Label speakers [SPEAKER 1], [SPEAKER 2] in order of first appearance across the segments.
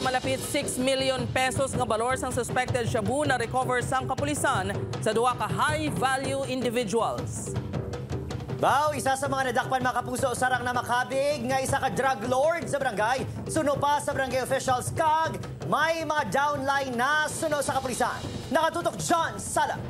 [SPEAKER 1] malapit 6 million pesos nga balor sang suspected shabu na recover sang kapulisan sa duha ka high-value individuals.
[SPEAKER 2] Bao, isa sa mga nadakpan mga kapuso sarang na makabig nga isa ka drug lord sa barangay. Suno pa sa barangay officials kag may mga downline na suno sa kapulisan. Nakatutok John Sala.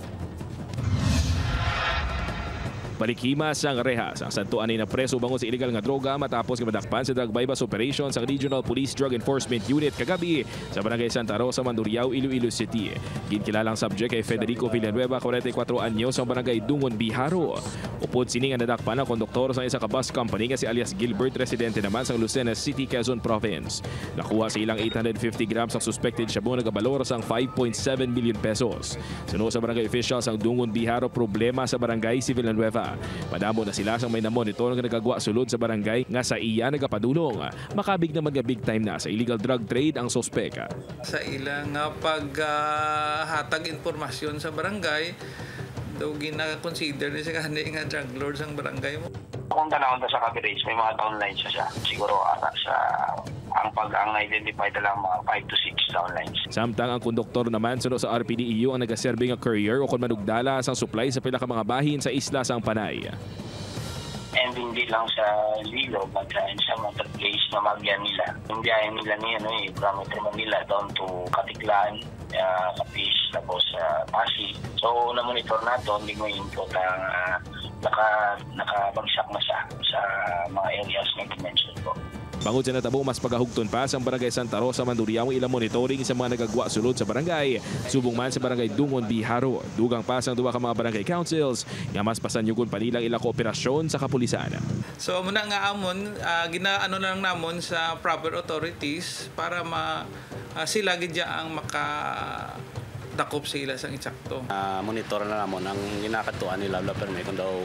[SPEAKER 3] Balikimas ang rehas ang santuan na preso bangon sa illegal nga droga matapos madakpan sa drug bypass operation sa Regional Police Drug Enforcement Unit kagabi sa barangay Santa Rosa, Mandurriao, Iloilo City. Ginkilalang subject kay Federico Villanueva, 44 anyos, sa barangay Dungon, Biharo. Upod sining ang nadakpan ang konduktor sa isa ka bus company nga si alias Gilbert, residente naman sa Lucena City, Quezon Province. Nakuha sa ilang 850 grams ang suspected shabu na gabalor sang 5.7 million pesos. Suno sa barangay officials ang Dungon, Biharo, problema sa barangay si Villanueva. Madamo na sila sang may namonitor nga nagagwa sulod sa barangay nga sa iya nagapadulong. Makabig naman nga big time na sa illegal drug trade ang sospeka.
[SPEAKER 4] Sa ilang paghatag informasyon sa barangay, daw gina-consider ni siya nga drug lord sang barangay mo.
[SPEAKER 5] Kung tanawin sa coverage, may mga downlines siya. Siguro sa ang identify na lang mga 5 to 6 downlines.
[SPEAKER 3] Samtang ang konduktor naman suno sa RPDEU ang nagaserbe nga courier o kung manugdala sang supply sa pila ka mga bahin sa isla sang Panay.
[SPEAKER 5] And hindi lang sa Lilo, but sa mga place na magyan nila. Yung biyahe nila niya, from Manila down to Katiklan, Capiz, tapos Pasig. So, na-monitor nato, hindi mo input ang nakabagsak na siya sa mga areas na dimension ko.
[SPEAKER 3] Bangod sa natabo, mas pagahugton pa sa barangay Santa Rosa, Mandurriao ilang monitoring sa mga nagagwa sulod sa barangay. Subong man sa barangay Dungon, Biharo. Dugang pa sang duwa ka mga barangay councils nga mas pasanyugon pa nilang ilang kooperasyon sa kapulisan.
[SPEAKER 4] So muna nga amon, ginaano na lang namon sa proper authorities para sila gidya ang dakop sila sang insakto.
[SPEAKER 6] Monitor na namon ang ginakatuan nila permit kung daw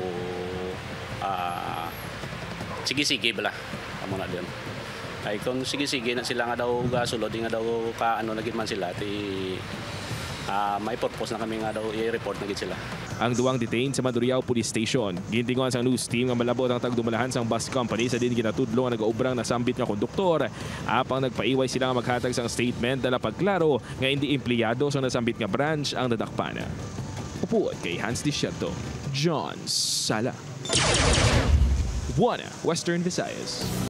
[SPEAKER 6] sige-sige bala amo na din. Ay kung sige-sige na sila nga daw gasulod nga daw kaano na gid man sila may purpose na kami nga daw i-report na gid sila.
[SPEAKER 3] Ang duwang detained sa Mandurriao Police Station. Gintingon sang news team nga malabot ang tagdumalahan sang bus company sa din ginatudlo nga nagaubrang nasambit nga konduktor. Apang nagpaiway sila nga maghatag sang statement dala pagklaro nga hindi empleyado sa nasambit nga branch ang nadakpan. Upuan kay Hans Desierto, John Sala. Buana, Western Visayas.